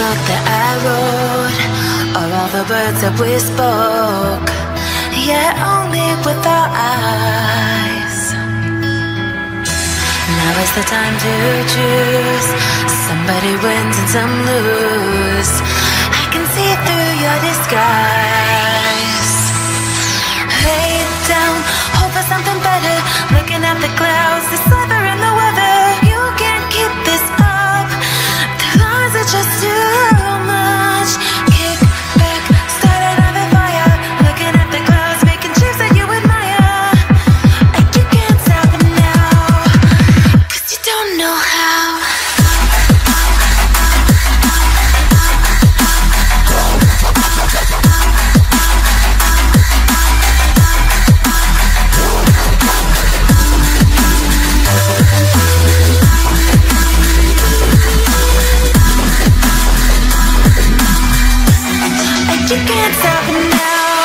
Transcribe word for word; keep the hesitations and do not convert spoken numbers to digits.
note that I wrote, or all the words that we spoke, yeah, only with our eyes. Now is the time to choose. Somebody wins and some lose. I can see through your disguise. Lay down, hope for something better. Looking at the clouds, the sliver in the weather. You can't keep this up. The lies are just too much. Kick back, start another fire. Looking at the clouds, making shapes that you admire. And you can't stop it now, 'cause you don't know how. You can't stop it now.